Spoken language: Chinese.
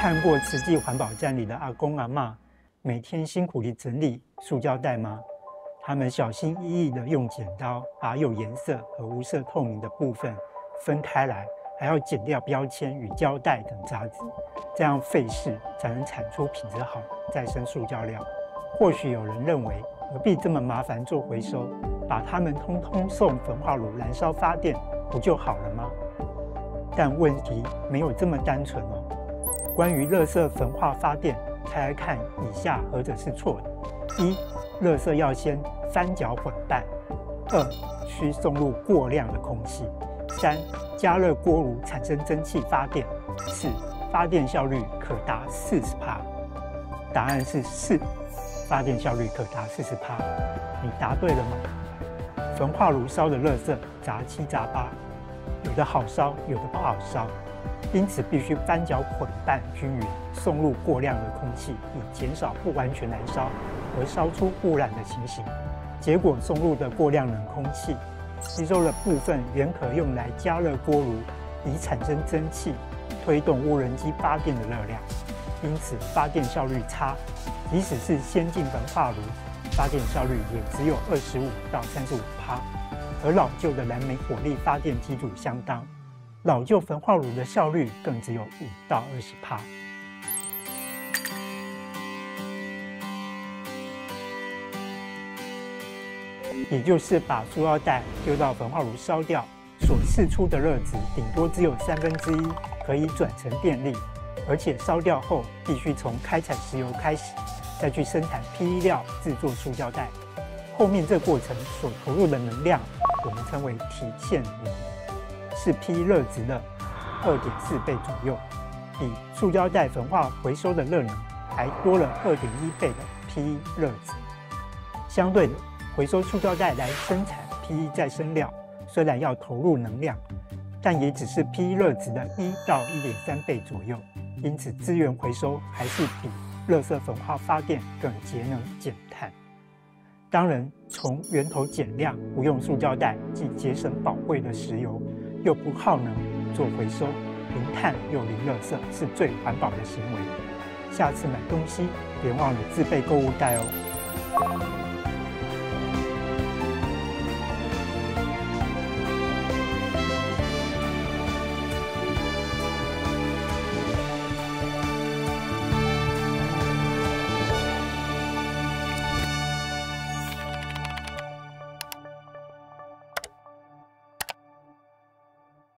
看过慈济环保站里的阿公阿嬷每天辛苦地整理塑胶袋吗？他们小心翼翼地用剪刀把有颜色和无色透明的部分分开来，还要剪掉标签与胶带等杂质，这样费事才能产出品质好的再生塑胶料。或许有人认为，何必这么麻烦做回收，把它们通通送焚化炉燃烧发电不就好了吗？但问题没有这么单纯哦。关于垃圾焚化发电，猜猜看以下何者是错的：1. 垃圾要先翻搅混拌；2. 需送入过量的空气；3. 加热锅炉产生蒸汽发电；4. 发电效率可达40%。答案是4，发电效率可达40%。你答对了吗？焚化炉烧的垃圾杂七杂八，有的好烧，有的不好烧，因此必须翻搅混拌均匀，送入过量的空气，以减少不完全燃烧而烧出污染的情形。结果送入的过量冷空气吸收了部分原可用来加热锅炉以产生蒸汽，推动无人机发电的热量，因此发电效率差。即使是先进焚化炉，发电效率也只有25%到35%，和老旧的燃煤火力发电机组相当。老旧焚化炉的效率更只有5到20%。也就是把塑料袋丢到焚化炉烧掉，所释出的热值顶多只有1/3可以转成电力，而且烧掉后必须从开采石油开始，再去生产 PE 料制作塑胶袋。后面这过程所投入的能量，我们称为体现能，是 PE 热值的2.4倍左右，比塑胶袋焚化回收的热能还多了2.1倍的 PE 热值。相对的，回收塑胶袋来生产 PE 再生料，虽然要投入能量，但也只是 PE 热值的1到1.3倍左右，因此资源回收还是比垃圾焚化发电更节能减碳。当然，从源头减量，不用塑胶袋，既节省宝贵的石油，又不耗能，做回收，零碳又零垃圾，是最环保的行为。下次买东西别忘了自备购物袋哦。